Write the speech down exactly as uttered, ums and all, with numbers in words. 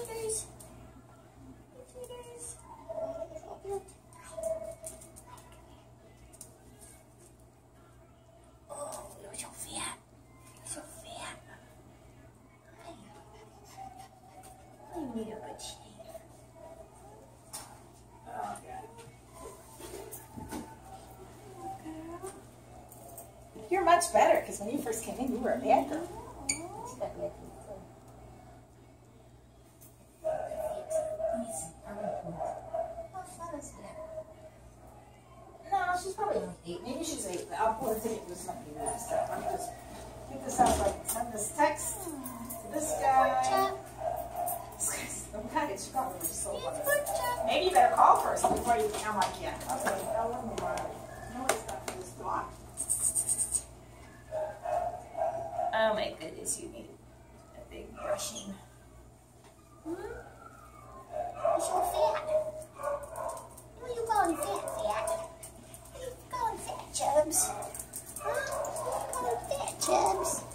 days. A few days. Oh, you're so fat. You're so fat. You need a good shave. Oh, God. You're much better, because when you first came in, you were a bad girl. She got bad teeth, too. No, she's probably like eight. Maybe she's eight. I'll pull the ticket with something messed up. Let me just get this out. Like, send this text to this guy. This guy's some kind of trouble. Which is so funny. Maybe you better call first before you come like, yeah. Okay, I'll let me borrow it. No, it's not for this dog. Oh my goodness, you need a big brushing. Hmm? You're so fat. Who are you calling fat, fat? Who are you calling fat, Chubs? Huh? Who are you calling fat, Chubs?